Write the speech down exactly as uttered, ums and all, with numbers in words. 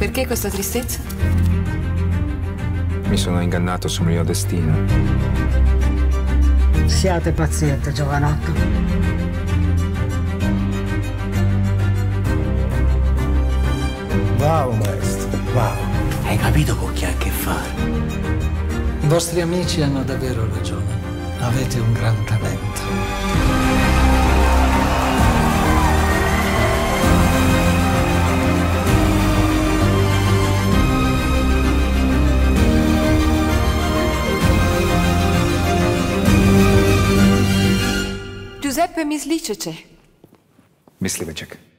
Perché questa tristezza? Mi sono ingannato sul mio destino. Siate paziente, giovanotto. Wow, maestro, wow. Hai capito con chi hai a che fare? I vostri amici hanno davvero ragione. Avete un gran talento. Giuseppe Mysliveček. Mysliveček.